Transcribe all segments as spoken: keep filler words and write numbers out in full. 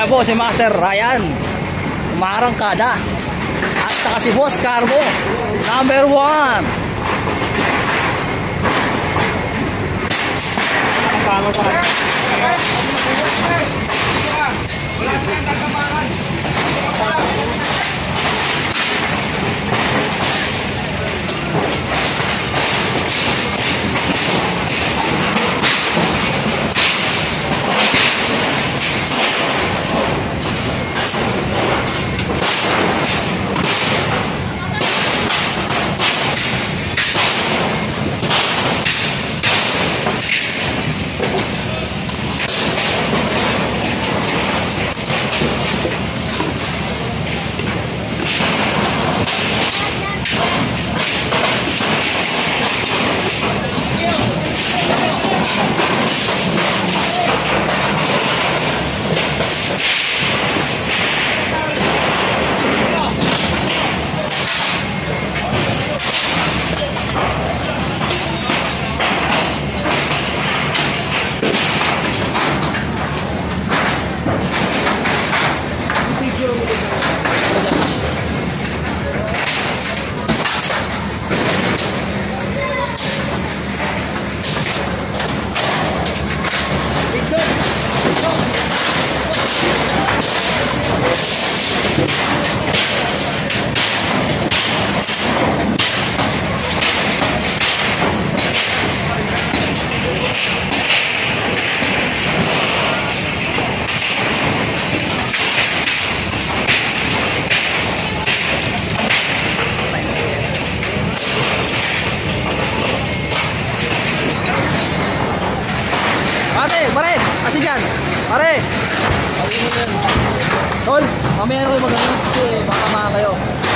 Ayan po si Master Ryan Umarangkada. At saka si Boss Carbo number one. Paano pa? Pare, kasi dyan. Pare. Tol, mamaya na kayo mag-ano kasi baka mga kayo.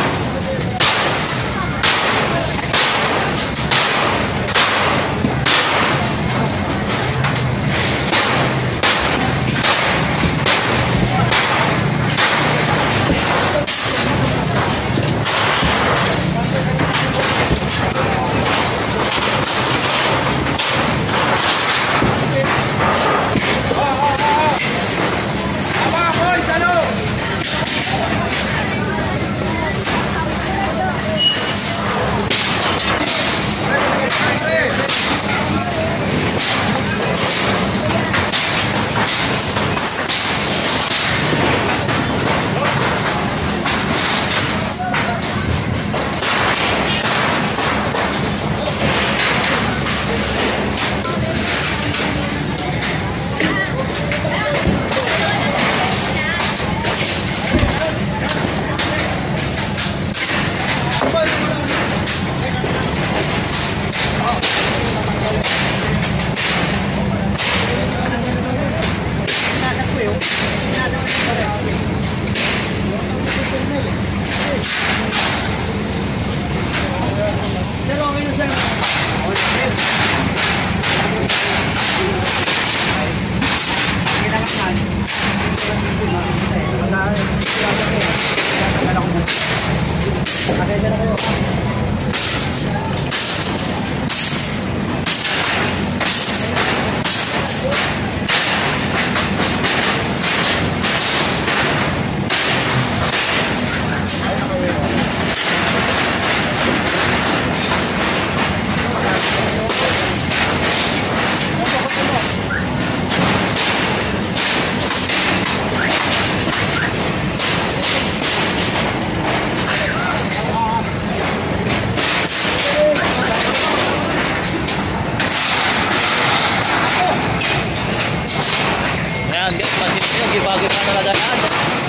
Bagay pa talaga yan.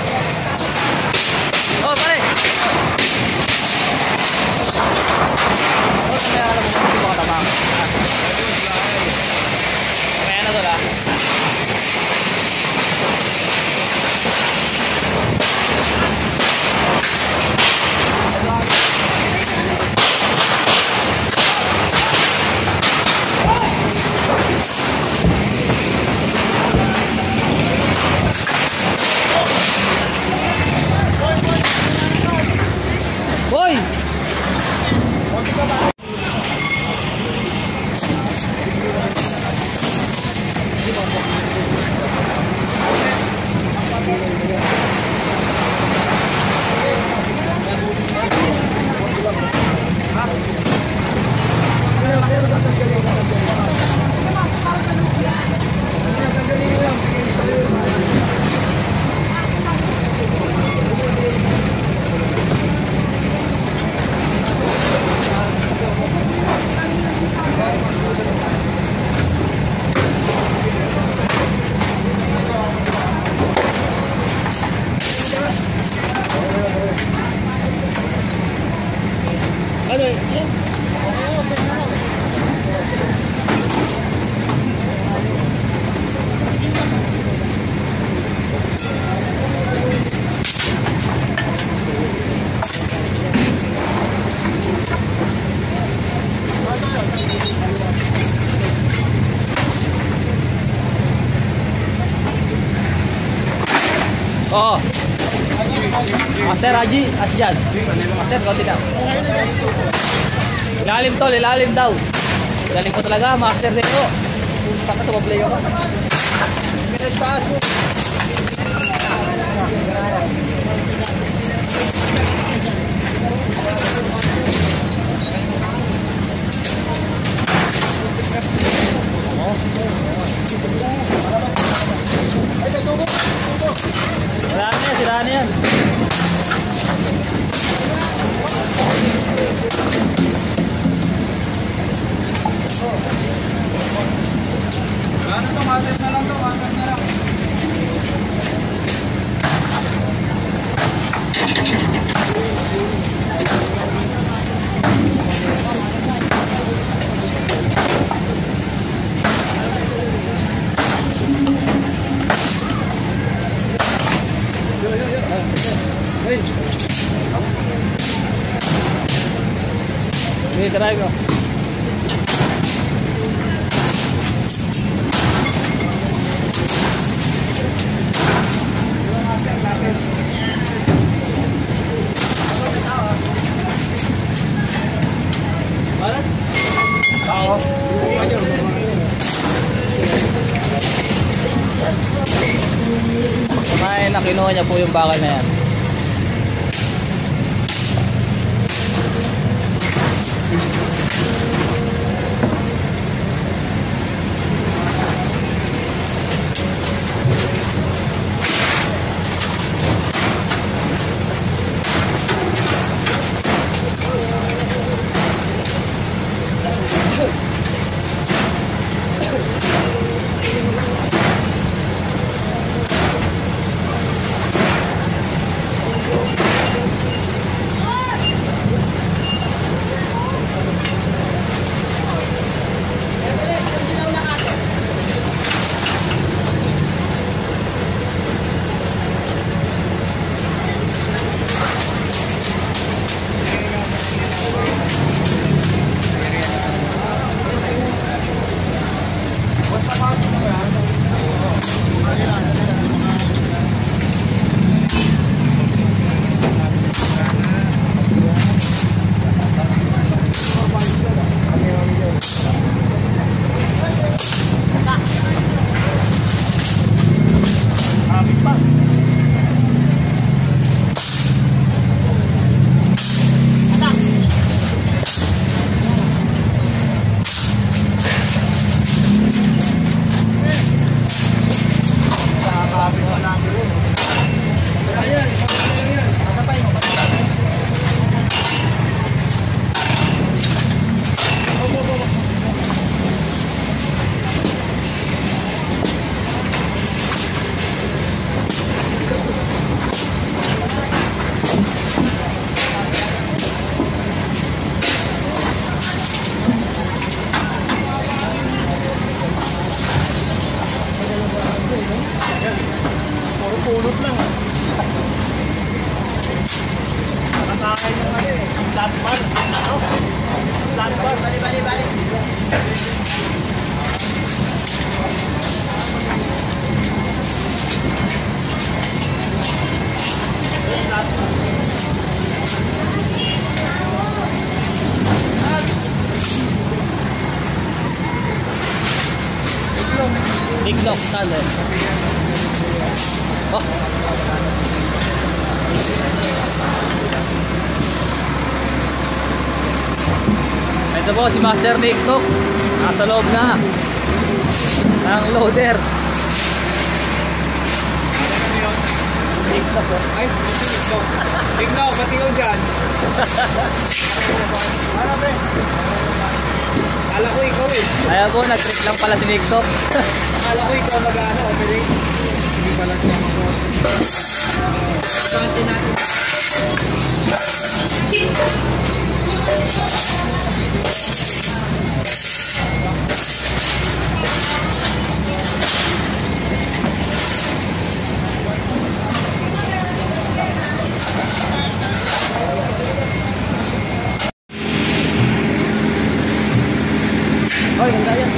Oh, pare. Oh, kaya alam mo kung baka tamang. Kaya na doon ah. Boy! Oo. Master Haji, Asyan. Master, konti lang. Ilalim tol, ilalim daw. Ilalim ko talaga, Master Neo. Punta ka sa mablay ako. Sila na yan, sila na yan. Ano to, master na lang to, master na lang. Ini try ko. Kumain na, kinuha niya po yung bakal na yan. Pulot lang. Nakakain yung ano eh. Latbal. Latbal. Bali, bali, bali. Tiglok, saan eh? Oh. Ito po si Master TikTok. Nasa loob na ang loader. TikTok po. Ay, TikTok. TikTok, pati ko dyan. Ano ba? Akala ko ikaw eh. Ayan po, nag-trip lang pala si TikTok. Akala ko ikaw mag-ano, pero hindi pala siya mag-ano. Konti natin. Hoy, ganda yan.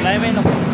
Tayo may no.